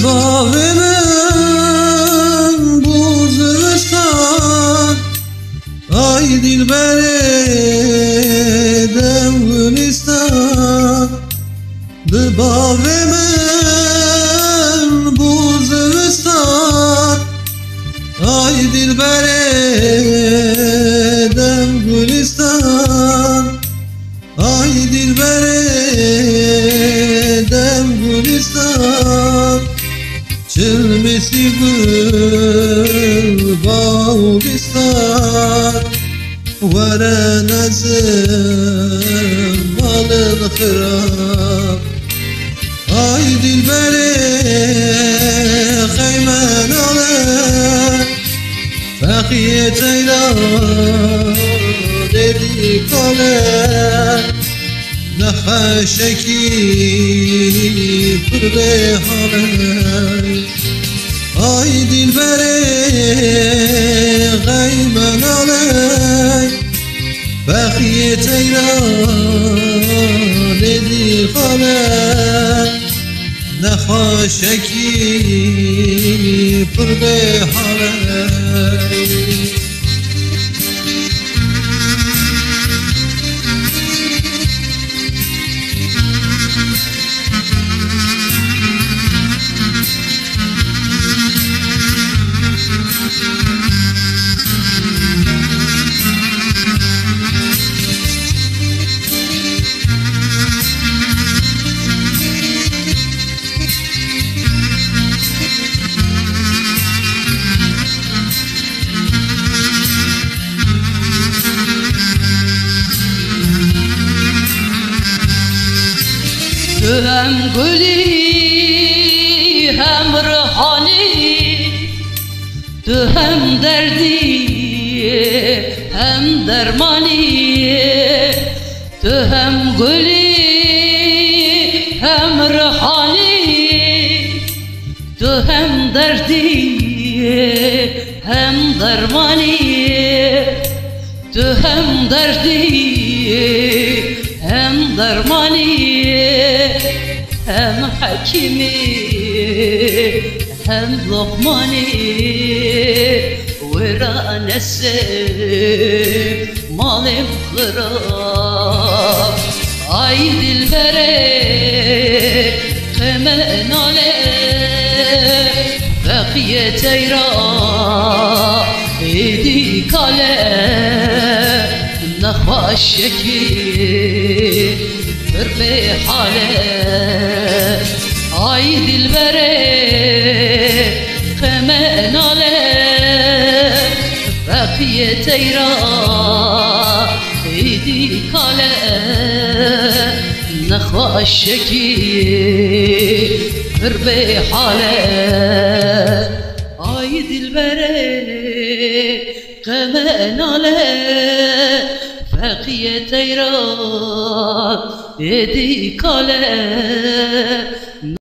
باغ من بوزستان آی دلبر دولستان به باغ من بوزستان آی دلبر دولستان آی دلبر دولستان چلمسی گل باغستان ورا نزم مال الخراب آی دلبر خیمن آلم فقیه تیران دیدی کالم نخشکی پر به حالم آی دلبر غیمن آلم بخیه تیران دی خالم نخشکی پر به حالم تو هم گلی هم روحانی تو هم دردی هم درمانی تو هم گلی هم روحانی تو هم دردی هم درمانی تو هم دردی هم درمانی هم حکیمی هم لقمانی ورا نسیم مالم خراب آی دلبر قمن آله بقیه تیرا ایدی کاله نخواشکی بر به حاله آی دلبر قمن آله بقیه تیرا ایدی کاله نخواشکی بر به حاله آی دلبر قمن آله بقیه تیرا ایدی کاله